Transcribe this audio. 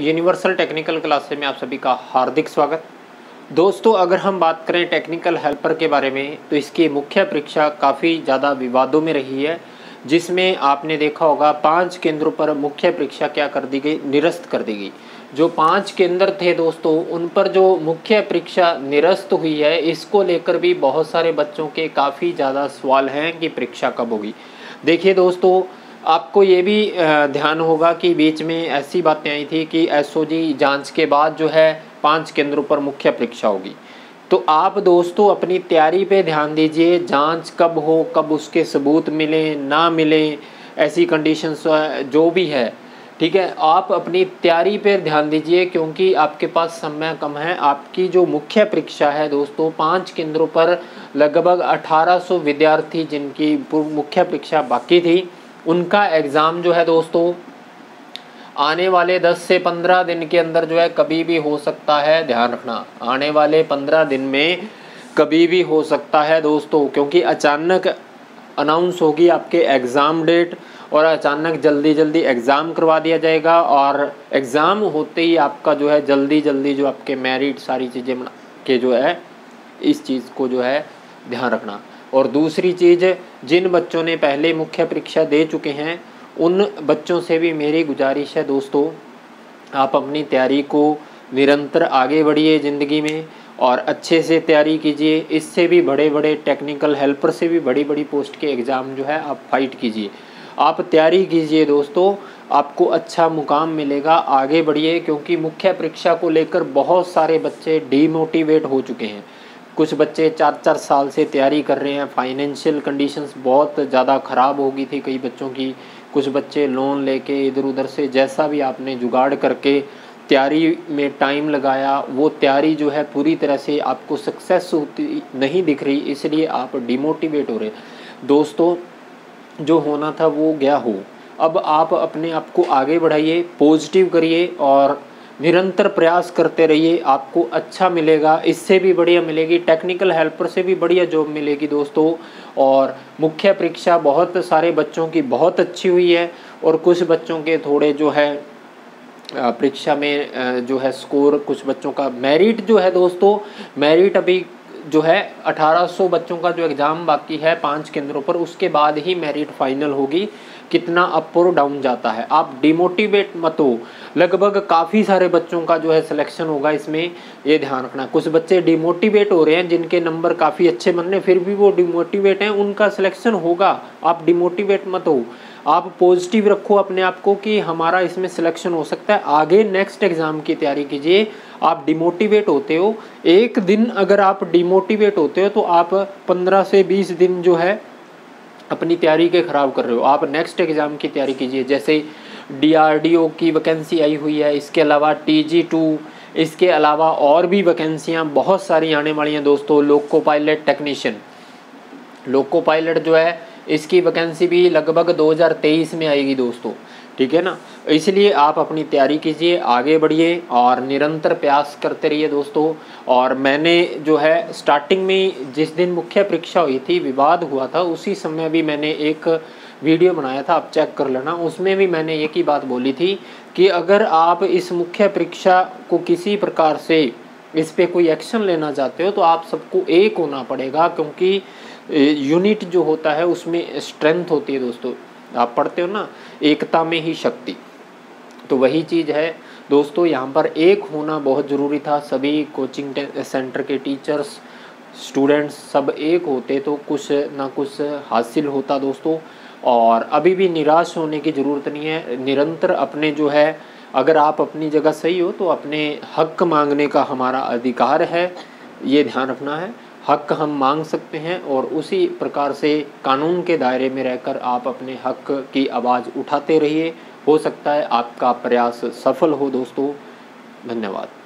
Universal technical classes में आप सभी का हार्दिक स्वागत। दोस्तों, अगर हम बात करें टेक्निकल हेल्पर के बारे में तो इसकी मुख्य परीक्षा काफ़ी ज़्यादा विवादों में रही है, जिसमें आपने देखा होगा 5 केंद्रों पर मुख्य परीक्षा क्या कर दी गई, निरस्त कर दी गई। जो 5 केंद्र थे दोस्तों, उन पर जो मुख्य परीक्षा निरस्त हुई है, इसको लेकर भी बहुत सारे बच्चों के काफ़ी ज़्यादा सवाल हैं कि परीक्षा कब होगी। देखिए दोस्तों, आपको ये भी ध्यान होगा कि बीच में ऐसी बातें आई थी कि एसओजी जांच के बाद जो है 5 केंद्रों पर मुख्य परीक्षा होगी। तो आप दोस्तों अपनी तैयारी पे ध्यान दीजिए, जांच कब हो, कब उसके सबूत मिलें ना मिलें, ऐसी कंडीशंस जो भी है, ठीक है, आप अपनी तैयारी पे ध्यान दीजिए क्योंकि आपके पास समय कम है। आपकी जो मुख्य परीक्षा है दोस्तों, 5 केंद्रों पर लगभग 1800 विद्यार्थी जिनकी मुख्य परीक्षा बाकी थी, उनका एग्ज़ाम जो है दोस्तों आने वाले 10 से 15 दिन के अंदर जो है कभी भी हो सकता है। ध्यान रखना, आने वाले 15 दिन में कभी भी हो सकता है दोस्तों, क्योंकि अचानक अनाउंस होगी आपके एग्ज़ाम डेट और अचानक जल्दी जल्दी एग्ज़ाम करवा दिया जाएगा और एग्ज़ाम होते ही आपका जो है जल्दी जल्दी जो आपके मेरिट सारी चीज़ें बना के जो है, इस चीज़ को जो है ध्यान रखना। और दूसरी चीज़, जिन बच्चों ने पहले मुख्य परीक्षा दे चुके हैं उन बच्चों से भी मेरी गुजारिश है दोस्तों, आप अपनी तैयारी को निरंतर आगे बढ़िए ज़िंदगी में और अच्छे से तैयारी कीजिए। इससे भी बड़े बड़े टेक्निकल हेल्पर से भी बड़ी बड़ी पोस्ट के एग्ज़ाम जो है आप फाइट कीजिए, आप तैयारी कीजिए दोस्तों, आपको अच्छा मुकाम मिलेगा। आगे बढ़िए, क्योंकि मुख्य परीक्षा को लेकर बहुत सारे बच्चे डीमोटिवेट हो चुके हैं। कुछ बच्चे 4-4 साल से तैयारी कर रहे हैं, फाइनेंशियल कंडीशंस बहुत ज़्यादा ख़राब हो गई थी कई बच्चों की। कुछ बच्चे लोन लेके इधर उधर से जैसा भी आपने जुगाड़ करके तैयारी में टाइम लगाया, वो तैयारी जो है पूरी तरह से आपको सक्सेस होती नहीं दिख रही, इसलिए आप डिमोटिवेट हो रहे। दोस्तों, जो होना था वो गया हो, अब आप अपने आप को आगे बढ़ाइए, पॉजिटिव करिए और निरंतर प्रयास करते रहिए, आपको अच्छा मिलेगा। इससे भी बढ़िया मिलेगी, टेक्निकल हेल्पर से भी बढ़िया जॉब मिलेगी दोस्तों। और मुख्य परीक्षा बहुत सारे बच्चों की बहुत अच्छी हुई है और कुछ बच्चों के थोड़े जो है परीक्षा में जो है स्कोर, कुछ बच्चों का मेरिट जो है दोस्तों, मेरिट अभी जो है 1800 बच्चों का जो एग्ज़ाम बाकी है 5 केंद्रों पर, उसके बाद ही मेरिट फाइनल होगी। कितना अप और डाउन जाता है, आप डिमोटिवेट मत हो। लगभग काफ़ी सारे बच्चों का जो है सिलेक्शन होगा इसमें, ये ध्यान रखना। कुछ बच्चे डिमोटिवेट हो रहे हैं जिनके नंबर काफ़ी अच्छे बन रहे हैं, फिर भी वो डिमोटिवेट हैं, उनका सिलेक्शन होगा। आप डिमोटिवेट मत हो, आप पॉजिटिव रखो अपने आप को कि हमारा इसमें सिलेक्शन हो सकता है। आगे नेक्स्ट एग्ज़ाम की तैयारी कीजिए। आप डिमोटिवेट होते हो, एक दिन अगर आप डिमोटिवेट होते हो तो आप 15 से 20 दिन जो है अपनी तैयारी के ख़राब कर रहे हो। आप नेक्स्ट एग्ज़ाम की तैयारी कीजिए, जैसे DRDO की वैकेंसी आई हुई है, इसके अलावा TG2, इसके अलावा और भी वैकेंसियाँ बहुत सारी आने वाली हैं दोस्तों। Loco pilot technician, loco pilot जो है इसकी वैकेंसी भी लगभग 2023 में आएगी दोस्तों, ठीक है ना। इसलिए आप अपनी तैयारी कीजिए, आगे बढ़िए और निरंतर प्रयास करते रहिए दोस्तों। और मैंने जो है स्टार्टिंग में जिस दिन मुख्य परीक्षा हुई थी, विवाद हुआ था, उसी समय भी मैंने एक वीडियो बनाया था, आप चेक कर लेना। उसमें भी मैंने एक ही बात बोली थी कि अगर आप इस मुख्य परीक्षा को किसी प्रकार से इस पर कोई एक्शन लेना चाहते हो तो आप सबको एक होना पड़ेगा, क्योंकि यूनिट जो होता है उसमें स्ट्रेंथ होती है दोस्तों। आप पढ़ते हो ना, एकता में ही शक्ति, तो वही चीज़ है दोस्तों। यहाँ पर एक होना बहुत ज़रूरी था। सभी कोचिंग सेंटर के टीचर्स, स्टूडेंट्स सब एक होते तो कुछ ना कुछ हासिल होता दोस्तों। और अभी भी निराश होने की ज़रूरत नहीं है, निरंतर अपने जो है, अगर आप अपनी जगह सही हो तो अपने हक मांगने का हमारा अधिकार है, ये ध्यान रखना है। हक हम मांग सकते हैं और उसी प्रकार से कानून के दायरे में रहकर आप अपने हक की आवाज़ उठाते रहिए। हो सकता है आपका प्रयास सफल हो दोस्तों। धन्यवाद।